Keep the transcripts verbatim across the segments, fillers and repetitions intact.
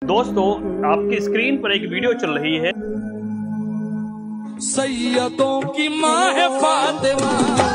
दोस्तों, आपकी स्क्रीन पर एक वीडियो चल रही है। सैयदों की माँ है फातिमा।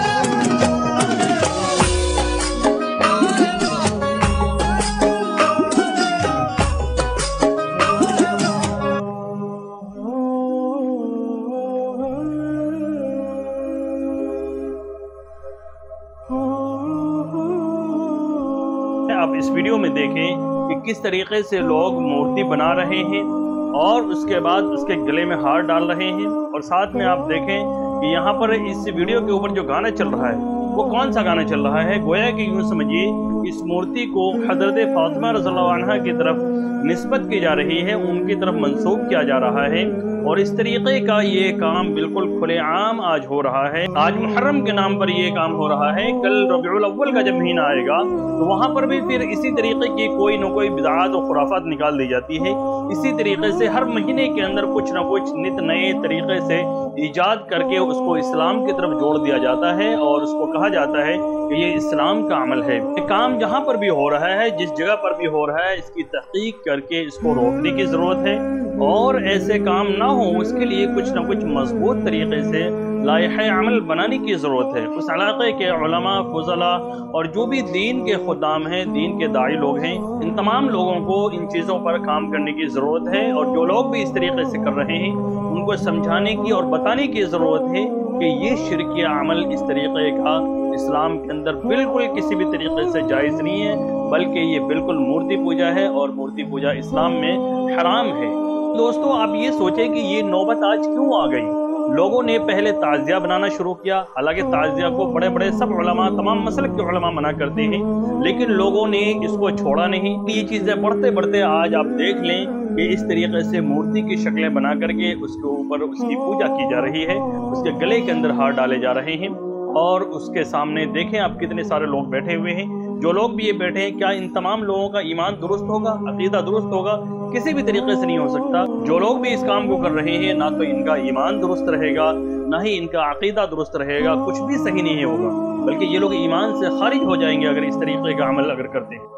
आप इस वीडियो में देखें कि किस तरीके से लोग मूर्ति बना रहे हैं और उसके बाद उसके गले में हार डाल रहे हैं। और साथ में आप देखें कि यहाँ पर इस वीडियो के ऊपर जो गाना चल रहा है वो कौन सा गाना चल रहा है। गोया कि यूँ समझिए इस मूर्ति को हज़रत फातिमा रज़ियल्लाहु अन्हा की तरफ निस्बत की जा रही है, उनकी तरफ मंसूब किया जा रहा है। और इस तरीके का ये काम बिल्कुल खुलेआम आज हो रहा है। आज मुहर्रम के नाम पर ये काम हो रहा है। कल रबीउल अव्वल का जब महीना आएगा तो वहाँ पर भी फिर इसी तरीके की कोई न कोई बिदअत और खुराफात निकाल दी जाती है। इसी तरीके से हर महीने के अंदर कुछ न कुछ नित नए तरीके से ईजाद करके उसको इस्लाम की तरफ जोड़ दिया जाता है और उसको कहा जाता है कि ये इस्लाम का अमल है। ये काम जहाँ पर भी हो रहा है, जिस जगह पर भी हो रहा है, इसकी तहकीक करके इसको रोकने की ज़रूरत है। और ऐसे काम ना हो उसके लिए कुछ न कुछ मजबूत तरीके से लायहे अमल बनाने की ज़रूरत है। उस इलाक़े के उलमा, फुज़ला और जो भी दीन के खुदाम हैं, दीन के दाई लोग हैं, इन तमाम लोगों को इन चीज़ों पर काम करने की ज़रूरत है। और जो लोग भी इस तरीके से कर रहे हैं उनको समझाने की और बताने की ज़रूरत है कि ये शिरकी अमल इस तरीके का इस्लाम के अंदर बिल्कुल किसी भी तरीके से जायज़ नहीं है, बल्कि ये बिल्कुल मूर्ति पूजा है और मूर्ति पूजा इस्लाम में हराम है। दोस्तों, आप ये सोचें कि ये नौबत आज क्यों आ गई। लोगों ने पहले ताज़िया बनाना शुरू किया, हालांकि ताज़िया को बड़े बड़े सब उलमा, तमाम मसलक के उलमा मना करते हैं, लेकिन लोगों ने इसको छोड़ा नहीं। ये चीज़ें बढ़ते बढ़ते आज आप देख लें कि इस तरीके से मूर्ति की शक्लें बना करके उसके ऊपर उसकी पूजा की जा रही है, उसके गले के अंदर हार डाले जा रहे हैं और उसके सामने देखें आप कितने सारे लोग बैठे हुए हैं। जो लोग भी ये बैठे हैं, क्या इन तमाम लोगों का ईमान दुरुस्त होगा, अकीदा दुरुस्त होगा? किसी भी तरीके से नहीं हो सकता। जो लोग भी इस काम को कर रहे हैं, ना तो इनका ईमान दुरुस्त रहेगा, ना ही इनका अकीदा दुरुस्त रहेगा, कुछ भी सही नहीं होगा, बल्कि ये लोग ईमान से खारिज हो जाएंगे अगर इस तरीके का अमल अगर करते हैं।